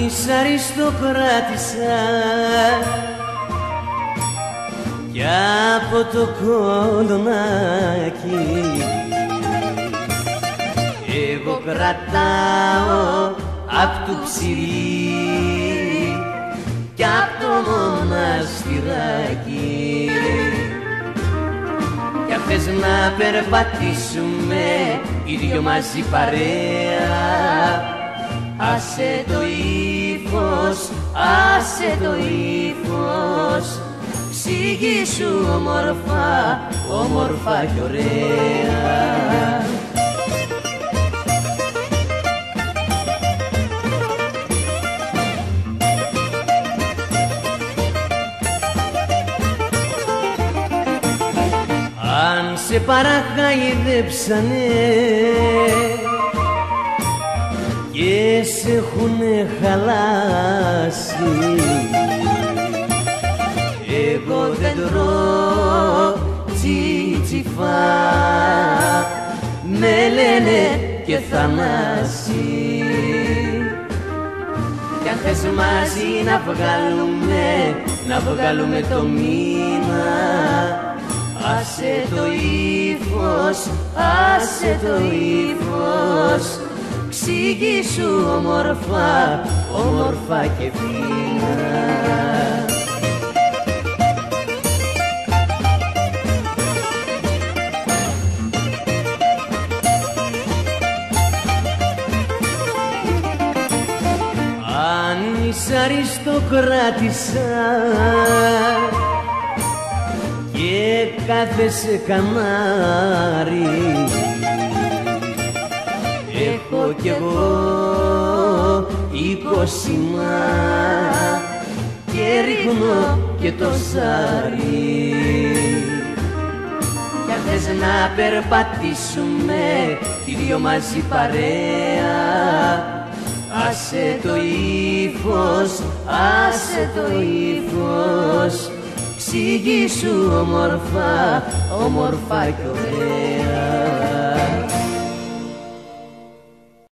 είσαι αριστοκράτησα κι από το κολονάκι εγώ κρατάω απ' του ψηρή κι απ' το μοναστηράκι. Κι αν θες να περπατήσουμε οι δυο μαζί παρέα, άσε το ύφος, άσε το ύφος, ξηγήσου όμορφα, όμορφα κι ωραία. Αν σε παραχαϊδέψανε και σε έχουνε χαλάσει, εγώ δεν τρώω τσιτσιφά, με λένε και Θανάση. Κι αν θες μαζί να βγάλουμε το μήνα, άσε το ύφος, άσε το ύφος, ξηγήσου όμορφα, όμορφα και φίνα. Αν είσαι αριστοκράτησα και κάθεσαι καμάρι, έχω κι εγώ 20 και ρίχνω και το σάρι. Κι αν θες να περπατήσουμε οι δυο μαζί παρέα, άσε το ύφος, άσε το ύφος, ξηγήσου όμορφα, όμορφα κι ωραία.